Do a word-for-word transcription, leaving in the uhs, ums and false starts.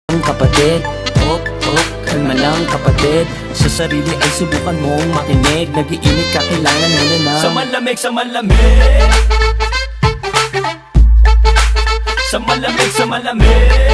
kapatid, oh, oh, kalma lang kapatid. Sa sarili ay subukan mong makinig. Nag-iinit ka, kailangan mo na na Sa malamig, sa malamig Sa malamig, sa malamig